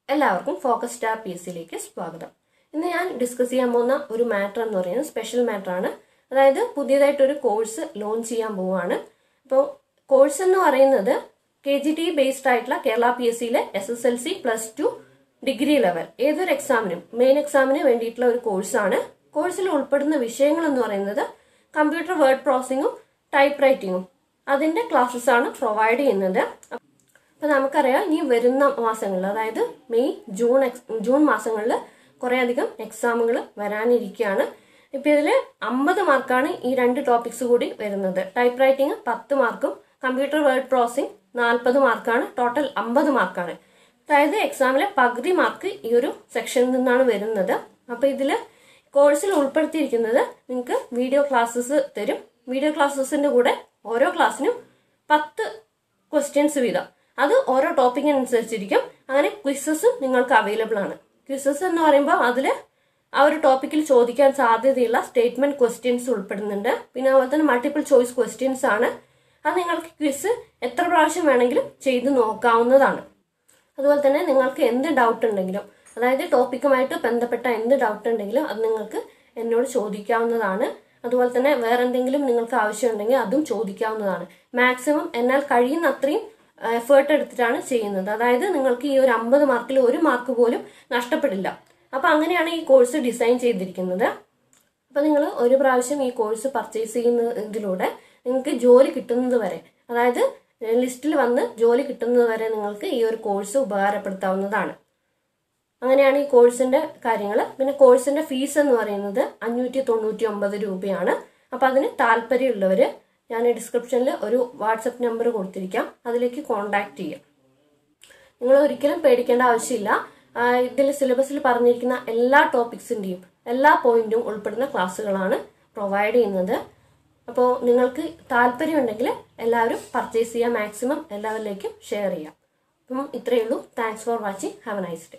എല്ലാവർക്കും focus star PSCയിലേക്ക് സ്വാഗതം. ഇന്ന് ഞാൻ ഡിസ്കസ് ചെയ്യാൻ പോകുന്ന ഒരു മാറ്റർ എന്ന് പറയുന്നത് സ്പെഷ്യൽ മാറ്റർ ആണ്. അതായത് പുതിയതായിട്ടൊരു കോഴ്സ് ലോഞ്ച് ചെയ്യാൻ പോവുകയാണ്. അപ്പോൾ കോഴ്സ് എന്ന് പറയുന്നത് KGTE ബേസ്ഡ് ആയിട്ടുള്ള കേരള PSCയിലെ SSLC +2 ഡിഗ്രി ലെവൽ ഏതൊരു എക്സാമിനും മെയിൻ എക്സാമിന് വേണ്ടിയിട്ടുള്ള ഒരു കോഴ്സാണ്. കോഴ്സിൽ ഉൾപ്പെടുന്ന വിഷയങ്ങൾ എന്ന് പറയുന്നത് കമ്പ്യൂട്ടർ വേർഡ് പ്രോസസ്സിങ്ങും ടൈപ്പ് റൈറ്റിങ്ങും അതിന്റെ ക്ലാസ്സസ് ആണ് പ്രൊവൈഡ് ചെയ്യുന്നത്. അപ്പോൾ നമുക്കറിയാം ഇനി വരുന്ന മാസങ്ങളിൽ അതായത് മെയ് ജൂൺ മാസങ്ങളിൽ കുറേ അധികം എക്സാമുകൾ വരാനിരിക്കുകയാണ്. ഇപ്പം ഇതിൽ 50 മാർക്കാണ് ഈ രണ്ട് ടോപ്പിക്സ് കൂടി വരുന്നത്. ടൈപ്പ് റൈറ്റിംഗ് 10 മാർക്കും കമ്പ്യൂട്ടർ വേർഡ് പ്രോസസ്സിംഗ് 40 മാർക്കാണ്. ടോട്ടൽ 50 മാർക്കാണ്. അതായത് എക്സാമിലെ പകുതി മാർക്ക് ഈ ഒരു സെക്ഷനിൽ നിന്നാണ് വരുന്നത്. അപ്പോൾ ഇതിൽ കോഴ്സിൽ ഉൾപ്പെടുത്തിയിരിക്കുന്നത് നിങ്ങൾക്ക് വീഡിയോ ക്ലാസ്സസ് തരും. വീഡിയോ ക്ലാസ്സസിന്റെ കൂടെ ഓരോ ക്ലാസ്സിനും 10 ക്വസ്റ്റ്യൻസ് വീതം. അത് ഓരോ ടോപ്പിക്കിനനുസരിച്ചിരിക്കും. അങ്ങനെ ക്വിസസും നിങ്ങൾക്ക് അവൈലബിൾ ആണ്. ക്വിസസ് എന്ന് പറയുമ്പോൾ അതിൽ ആ ഒരു ടോപ്പിക്കിൽ ചോദിക്കാൻ സാധ്യതയുള്ള സ്റ്റേറ്റ്മെന്റ് ക്വസ്റ്റ്യൻസ് ഉൾപ്പെടുന്നുണ്ട്. പിന്നെ അതുപോലെ തന്നെ മൾട്ടിപ്പിൾ ചോയ്സ് ക്വസ്റ്റ്യൻസ് ആണ്. അത് നിങ്ങൾക്ക് ക്വിസ് എത്ര പ്രാവശ്യം വേണമെങ്കിലും ചെയ്ത് നോക്കാവുന്നതാണ്. അതുപോലെ തന്നെ നിങ്ങൾക്ക് എന്ത് ഡൗട്ട് ഉണ്ടെങ്കിലും അതായത് ടോപ്പിക്കുമായിട്ട് ബന്ധപ്പെട്ട എന്ത് ഡൗട്ട് ഉണ്ടെങ്കിലും അത് നിങ്ങൾക്ക് എന്നോട് ചോദിക്കാവുന്നതാണ്. അതുപോലെ തന്നെ വേറെ എന്തെങ്കിലും നിങ്ങൾക്ക് ആവശ്യമുണ്ടെങ്കിൽ അതും ചോദിക്കാവുന്നതാണ്. മാക്സിമം എന്നാൽ കഴിയുന്ന അത്രയും എഫേർട്ട് എടുത്തിട്ടാണ് ചെയ്യുന്നത്. അതായത് നിങ്ങൾക്ക് ഈ ഒരു 50 മാർക്കിൽ 1 മാർക്ക് പോലും നഷ്ടപ്പെടില്ല. അപ്പൊ അങ്ങനെയാണ് ഈ കോഴ്സ് ഡിസൈൻ ചെയ്തിരിക്കുന്നത്. അപ്പൊ നിങ്ങൾ ഒരു പ്രാവശ്യം ഈ കോഴ്സ് പർച്ചേസ് ചെയ്യുന്നതിലൂടെ നിങ്ങൾക്ക് ജോലി കിട്ടുന്നത് വരെ അതായത് ലിസ്റ്റിൽ വന്ന് ജോലി കിട്ടുന്നത് വരെ നിങ്ങൾക്ക് ഈ ഒരു കോഴ്സ് ഉപകാരപ്പെടുത്താവുന്നതാണ്. അങ്ങനെയാണ് ഈ കോഴ്സിന്റെ കാര്യങ്ങൾ. പിന്നെ കോഴ്സിന്റെ ഫീസ് എന്ന് പറയുന്നത് 599 രൂപയാണ്. അപ്പൊ അതിന് താല്പര്യമുള്ളവര് ഞാൻ ഡിസ്ക്രിപ്ഷനിൽ ഒരു വാട്സപ്പ് നമ്പർ കൊടുത്തിരിക്കാം, അതിലേക്ക് കോൺടാക്ട് ചെയ്യാം. നിങ്ങൾ ഒരിക്കലും പേടിക്കേണ്ട ആവശ്യമില്ല. ഇതിൽ സിലബസിൽ പറഞ്ഞിരിക്കുന്ന എല്ലാ ടോപ്പിക്സിന്റെയും എല്ലാ പോയിന്റും ഉൾപ്പെടുന്ന ക്ലാസ്സുകളാണ് പ്രൊവൈഡ് ചെയ്യുന്നത്. അപ്പോൾ നിങ്ങൾക്ക് താല്പര്യമുണ്ടെങ്കിൽ എല്ലാവരും പർച്ചേസ് ചെയ്യാം. മാക്സിമം എല്ലാവരിലേക്കും ഷെയർ ചെയ്യാം. അപ്പം ഇത്രയേ ഉള്ളൂ. Thanks for watching. Have a nice day.